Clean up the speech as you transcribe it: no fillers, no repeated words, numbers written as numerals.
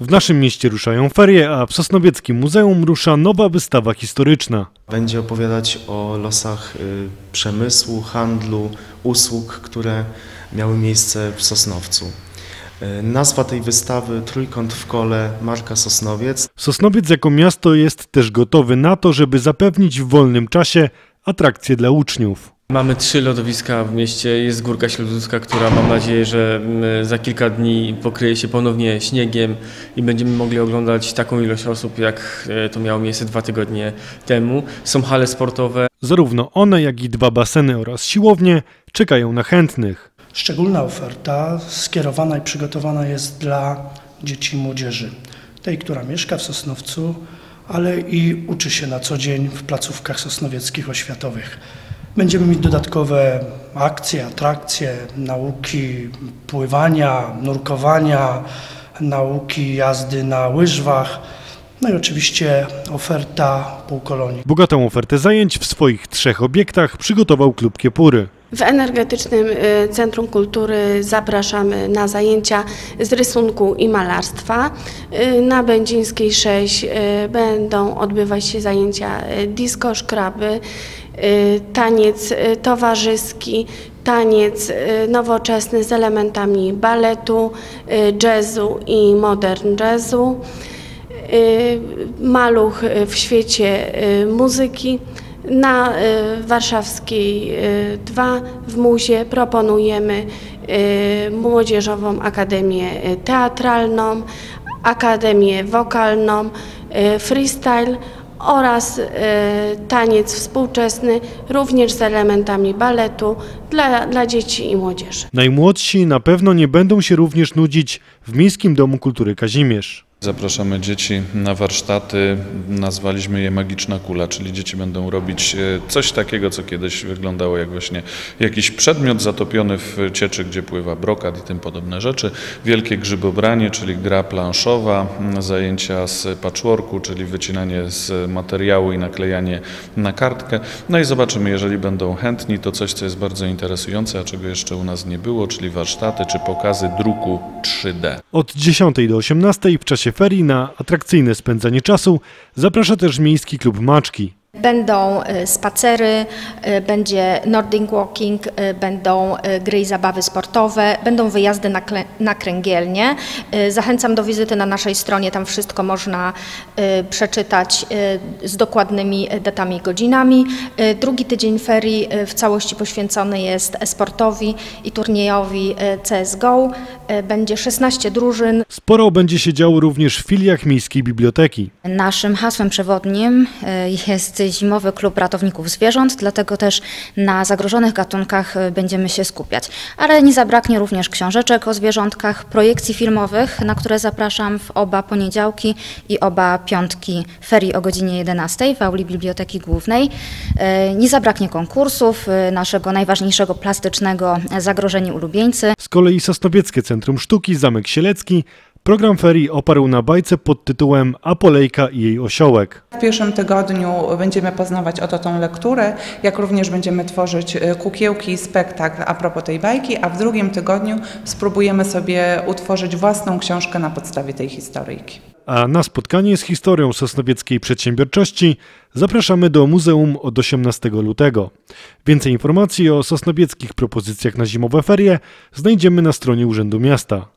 W naszym mieście ruszają ferie, a w Sosnowieckim Muzeum rusza nowa wystawa historyczna. Będzie opowiadać o losach przemysłu, handlu, usług, które miały miejsce w Sosnowcu. Nazwa tej wystawy Trójkąt w kole Marka Sosnowiec. Sosnowiec jako miasto jest też gotowy na to, żeby zapewnić w wolnym czasie atrakcje dla uczniów. Mamy 3 lodowiska w mieście, jest Górka Śródludzka, która mam nadzieję, że za kilka dni pokryje się ponownie śniegiem i będziemy mogli oglądać taką ilość osób, jak to miało miejsce 2 tygodnie temu. Są hale sportowe. Zarówno one, jak i 2 baseny oraz siłownie czekają na chętnych. Szczególna oferta skierowana i przygotowana jest dla dzieci i młodzieży. Tej, która mieszka w Sosnowcu, ale i uczy się na co dzień w placówkach sosnowieckich oświatowych. Będziemy mieć dodatkowe akcje, atrakcje, nauki pływania, nurkowania, nauki jazdy na łyżwach, no i oczywiście oferta półkolonii. Bogatą ofertę zajęć w swoich 3 obiektach przygotował Klub Kiepury. W Energetycznym Centrum Kultury zapraszamy na zajęcia z rysunku i malarstwa. Na Będzińskiej 6 będą odbywać się zajęcia disco, szkraby, taniec towarzyski, taniec nowoczesny z elementami baletu, jazzu i modern jazzu, maluch w świecie muzyki. Na Warszawskiej 2 w Muzie proponujemy Młodzieżową Akademię Teatralną, Akademię Wokalną, freestyle oraz taniec współczesny, również z elementami baletu dla dzieci i młodzieży. Najmłodsi na pewno nie będą się również nudzić w Miejskim Domu Kultury Kazimierz. Zapraszamy dzieci na warsztaty, nazwaliśmy je Magiczna Kula, czyli dzieci będą robić coś takiego, co kiedyś wyglądało jak właśnie jakiś przedmiot zatopiony w cieczy, gdzie pływa brokat i tym podobne rzeczy. Wielkie grzybobranie, czyli gra planszowa, zajęcia z patchworku, czyli wycinanie z materiału i naklejanie na kartkę. No i zobaczymy, jeżeli będą chętni, to coś, co jest bardzo interesujące, a czego jeszcze u nas nie było, czyli warsztaty czy pokazy druku 3D. Od 10 do 18 w czasie ferii na atrakcyjne spędzanie czasu zaprasza też Miejski Klub Maczki. Będą spacery, będzie Nordic Walking, będą gry i zabawy sportowe, będą wyjazdy na kręgielnie. Zachęcam do wizyty na naszej stronie, tam wszystko można przeczytać z dokładnymi datami i godzinami. Drugi tydzień ferii w całości poświęcony jest e-sportowi i turniejowi CSGO. Będzie 16 drużyn. Sporo będzie się działo również w filiach Miejskiej Biblioteki. Naszym hasłem przewodnim jest Zimowy Klub Ratowników Zwierząt, dlatego też na zagrożonych gatunkach będziemy się skupiać. Ale nie zabraknie również książeczek o zwierzątkach, projekcji filmowych, na które zapraszam w oba poniedziałki i oba piątki ferii o godzinie 11 w auli Biblioteki Głównej. Nie zabraknie konkursów, naszego najważniejszego plastycznego Zagrożeni ulubieńcy. Z kolei Sosnowieckie Centrum Sztuki Zamek Sielecki program ferii oparł na bajce pod tytułem Apolejka i jej osiołek. W pierwszym tygodniu będziemy poznawać oto tą lekturę, jak również będziemy tworzyć kukiełki i spektakl a propos tej bajki, a w drugim tygodniu spróbujemy sobie utworzyć własną książkę na podstawie tej historyjki. A na spotkanie z historią sosnowieckiej przedsiębiorczości zapraszamy do muzeum od 18 lutego. Więcej informacji o sosnowieckich propozycjach na zimowe ferie znajdziemy na stronie Urzędu Miasta.